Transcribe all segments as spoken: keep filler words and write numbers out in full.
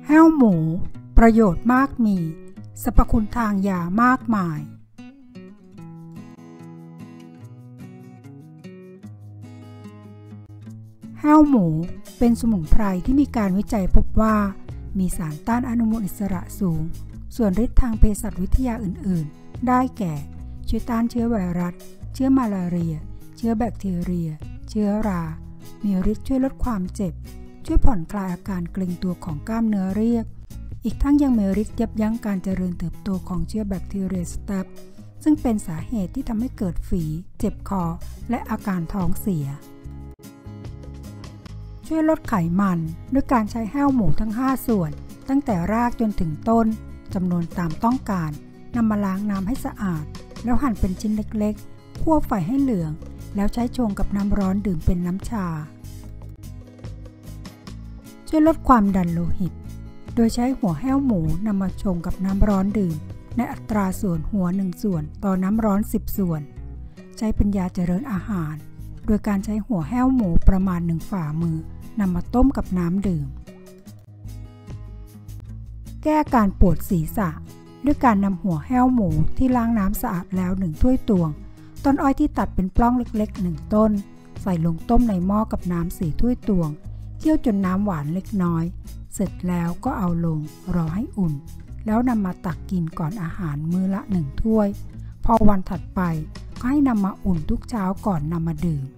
แห้วหมูประโยชน์มากมีสรรพคุณทางยามากมายแห้วหมูเป็นสมุนไพรที่มีการวิจัยพบว่ามีสารต้านอนุมูลอิสระสูงส่วนฤทธิ์ทางเภสัชวิทยาอื่นๆได้แก่ช่วยต้านเชื้อไวรัสเชื้อมาลาเรียเชื้อแบคทีเรียเชื้อรามีฤทธิ์ช่วยลดความเจ็บช่วยผ่อนคลายอาการเกร็งตัวของกล้ามเนื้อเรียบอีกทั้งยังมีฤทธิ์ยับยั้งการเจริญเติบโตของเชื้อแบคทีเรียสแตปซึ่งเป็นสาเหตุที่ทำให้เกิดฝีเจ็บคอและอาการท้องเสียช่วยลดไขมันด้วยการใช้แห้วหมูทั้งห้าส่วนตั้งแต่รากจนถึงต้นจำนวนตามต้องการนำมาล้างน้ำให้สะอาดแล้วหั่นเป็นชิ้นเล็กๆคั่วไฟให้เหลืองแล้วใช้ชงกับน้ำร้อนดื่มเป็นน้ำชาช่วยลดความดันโลหิตโดยใช้หัวแห้วหมูนำมาชงกับน้ำร้อนดื่มในอัตราส่วนหัวหนึ่งส่วนต่อน้ำร้อนสิบส่วนใช้เป็นยาเจริญอาหารโดยการใช้หัวแห้วหมูประมาณหนึ่งฝ่ามือนำมาต้มกับน้ำดื่มแก้การปวดศีรษะด้วยการนำหัวแห้วหมูที่ล้างน้ำสะอาดแล้วหนึ่งถ้วยตวงต้นอ้อยที่ตัดเป็นปล้องเล็กๆหนึ่งต้นใส่ลงต้มในหม้อกับน้ำสี่ถ้วยตวงเคี่ยวจนน้ำหวานเล็กน้อยเสร็จแล้วก็เอาลงรอให้อุ่นแล้วนำมาตักกินก่อนอาหารมื้อละหนึ่งถ้วยพอวันถัดไปก็ให้นำมาอุ่นทุกเช้าก่อนนำมาดื่ม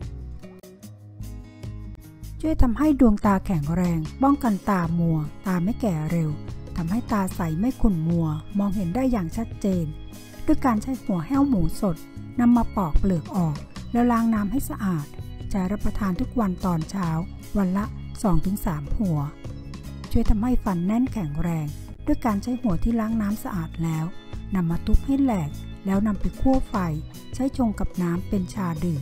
ช่วยทำให้ดวงตาแข็งแรงป้องกันตามัวตาไม่แก่เร็วทำให้ตาใสไม่ขุ่นมัวมองเห็นได้อย่างชัดเจนด้วยการใช้หัวแห้วหมูสดนำมาปอกเปลือกออกแล้วล้างน้ำให้สะอาดใช้รับประทานทุกวันตอนเช้าวันละ สองถึงสาม หัวช่วยทำให้ฟันแน่นแข็งแรงด้วยการใช้หัวที่ล้างน้ำสะอาดแล้วนำมาทุบให้แหลกแล้วนำไปคั่วไฟใช้ชงกับน้ำเป็นชาดื่ม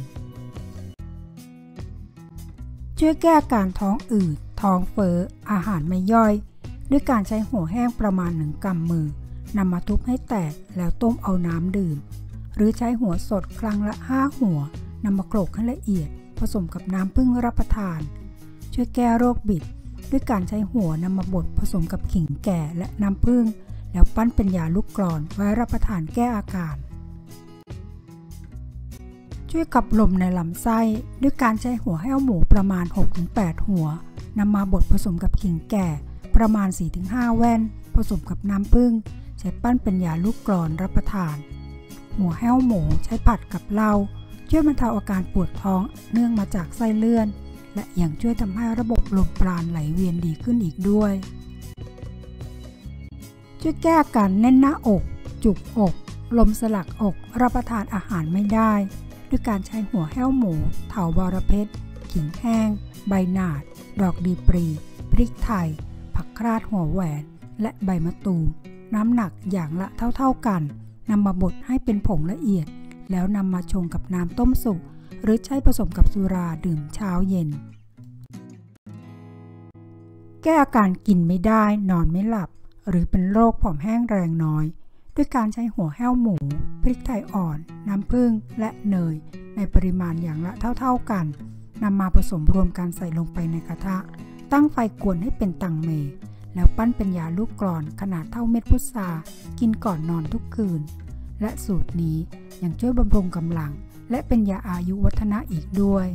ช่วยแก้อาการท้องอืดท้องเฟ้ออาหารไม่ย่อยด้วยการใช้หัวแห้งประมาณหนึ่งกำมือนำมาทุบให้แตกแล้วต้มเอาน้ำดื่มหรือใช้หัวสดครั้งละห้าหัวนำมาโขลกให้ละเอียดผสมกับน้ำผึ้งรับประทานช่วยแก้โรคบิดด้วยการใช้หัวนำมาบดผสมกับขิงแก่และน้ำผึ้งแล้วปั้นเป็นยาลูกกรอนไว้รับประทานแก้อาการช่วยขับลมในลำไส้ด้วยการใช้หัวแห้วหมูประมาณ หกถึงแปด หัวนำมาบดผสมกับขิงแก่ประมาณ สี่ถึงห้า แว่นผสมกับน้ำผึ้งใช้ปั้นเป็นยาลูกกรอนรับประทานหัวแห้วหมูใช้ผัดกับเหล้าช่วยบรรเทาอาการปวดท้องเนื่องมาจากไส้เลื่อนและยังช่วยทำให้ระบบลมปราณไหลเวียนดีขึ้นอีกด้วยช่วยแก้อาการแน่นหน้าอกจุกอกลมสลักอกรับประทานอาหารไม่ได้ด้วยการใช้หัวแห้วหมูเถาบอระเพ็ดขิงแห้งใบหนาดดอกดีปรีพริกไทยผักคราดหัวแหวนและใบมะตูมน้ำหนักอย่างละเท่าๆกันนำมาบดให้เป็นผงละเอียดแล้วนำมาชงกับน้ำต้มสุกหรือใช้ผสมกับสุราดื่มเช้าเย็นแก้อาการกินไม่ได้นอนไม่หลับหรือเป็นโรคผอมแห้งแรงน้อยด้วยการใช้หัวแห้วหมูพริกไทยอ่อนน้ำผึ้งและเนยในปริมาณอย่างละเท่าๆกันนำมาผสมรวมกันใส่ลงไปในกระทะตั้งไฟกวนให้เป็นตังเมแล้วปั้นเป็นยาลูกกรอนขนาดเท่าเม็ดพุทรากินก่อนนอนทุกคืนและสูตรนี้ยังช่วยบำรุงกำลังและเป็นยาอายุวัฒนะอีกด้วย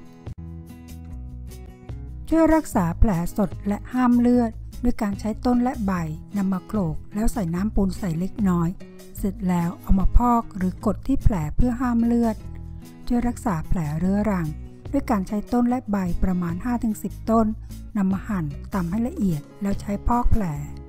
ช่วยรักษาแผลสดและห้ามเลือดด้วยการใช้ต้นและใบนำมาโขลกแล้วใส่น้ำปูนใส่เล็กน้อยเสร็จแล้วเอามาพอกหรือกดที่แผลเพื่อห้ามเลือดช่วยรักษาแผลเรื้อรังด้วยการใช้ต้นและใบประมาณ ห้าถึงสิบ ต้นนำมาหั่นตำให้ละเอียดแล้วใช้พอกแผล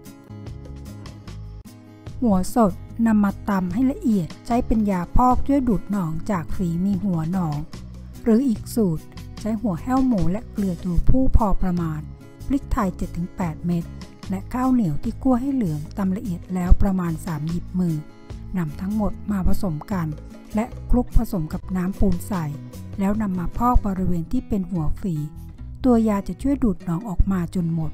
หัวสดนำมาตำให้ละเอียดใช้เป็นยาพอกช่วยดูดหนองจากฝีมีหัวหนองหรืออีกสูตรใช้หัวแห้วหมูและเกลือตัวผู้พอประมาณพริกไทย เจ็ดถึงแปด เม็ดและข้าวเหนียวที่คั่วให้เหลืองตำละเอียดแล้วประมาณสามหยิบมือนำทั้งหมดมาผสมกันและคลุกผสมกับน้ำปูนใส่แล้วนำมาพอกบริเวณที่เป็นหัวฝีตัวยาจะช่วยดูดหนองออกมาจนหมด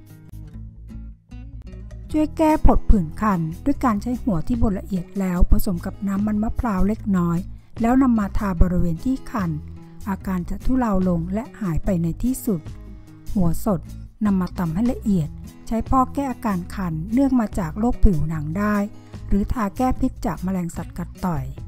ช่วยแก้ผดผื่นคันด้วยการใช้หัวที่บดละเอียดแล้วผสมกับน้ำมันมะพร้าวเล็กน้อยแล้วนำมาทาบริเวณที่คันอาการจะทุเลาลงและหายไปในที่สุดหัวสดนำมาตำให้ละเอียดใช้ช้พอกแก้อาการคันเนื่องมาจากโรคผิวหนังได้หรือทาแก้พิษจากแมลงสัตว์กัดต่อย